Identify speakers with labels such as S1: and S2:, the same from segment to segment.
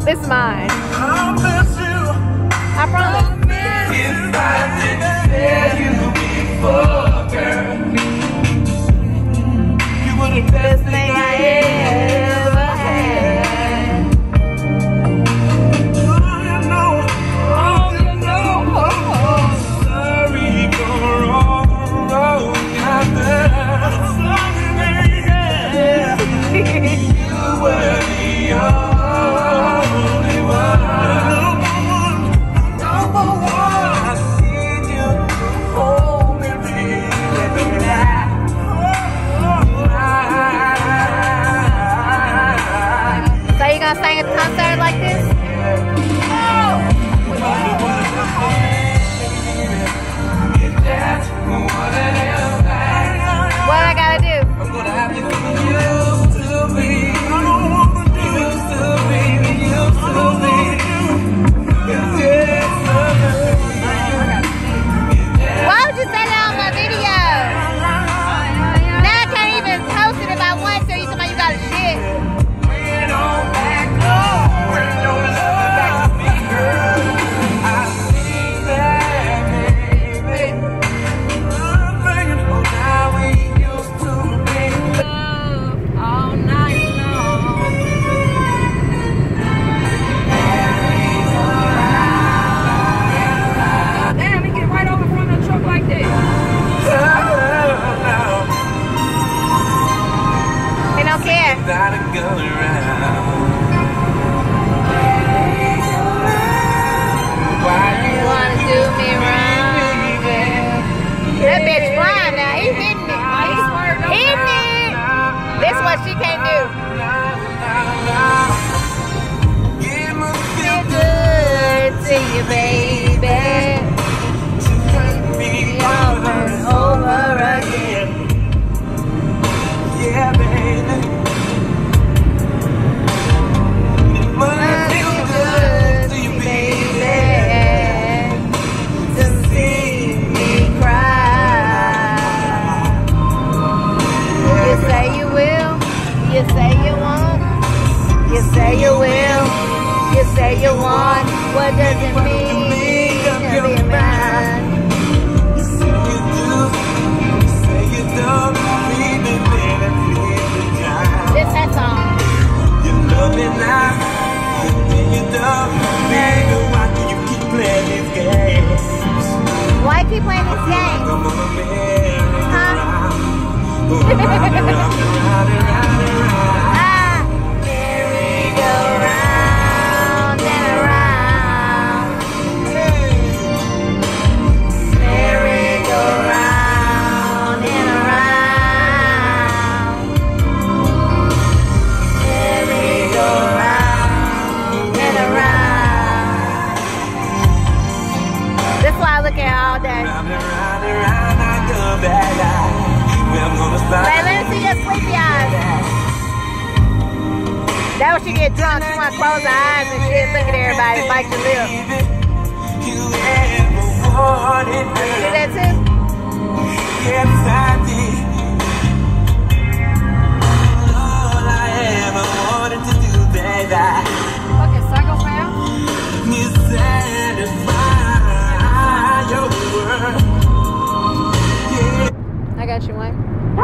S1: This is mine.
S2: I'll miss you.
S1: I promise.
S2: If I didn't tell you before, girl, you were the best thing I ever had. Oh, you know, sorry for all the wrong out there. Sorry, baby. You were the only one.
S1: Sing at the concert like this? What I gotta do? Why would you say that on my video? Now I can't even post it if I want to. You somebody you got a shit.
S2: Not a gun around. Why
S1: you wanna do me wrong? That bitch flying now. He's hitting me. He's hitting me. This is what she can't do. Feel good to you, baby. Over and over again.
S2: Yeah, baby.
S1: You say you won't, you say you will, you say you want, what does it mean to be a man?
S2: You say you do, you say you don't, baby, baby,
S1: this that song.
S2: You love me now, then you don't, baby, why do you keep playing these games?
S1: Why keep playing these games? Huh? Merry-go-round and around. Merry-go-round and around. Merry-go-round and around. That's why I look at it all day. Hey, let me see your sleepy eyes. That when she get drunk, she want to close her eyes and shit, look at everybody, bite your lip. You do that too?
S2: Yes, I did. All I ever wanted to do, baby.
S1: Fucking psychopath.
S2: You satisfy your world.
S1: I got you one.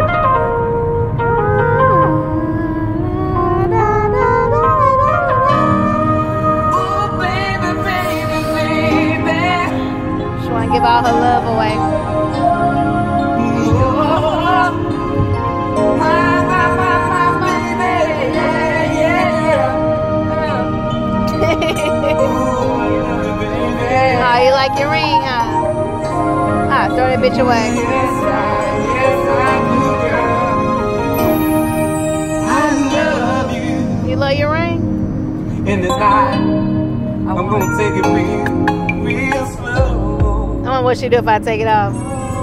S1: She want to give all her love away. Oh, you like your ring, huh? Ah, throw that bitch away. You love your ring?
S2: In this night, I'm gonna take it real slow.
S1: I wonder what she do if I take it off.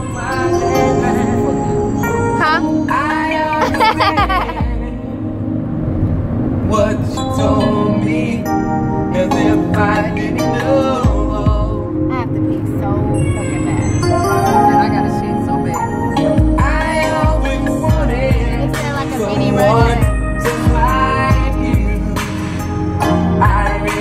S1: Huh?
S2: What you told me, as if I didn't know.
S1: I have to pee so fucking bad.
S3: I got a shit so bad.
S2: I always wanted
S1: It sounds like a mini
S2: someone
S1: road.
S2: just like you. I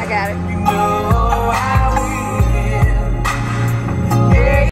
S1: got it.
S2: You know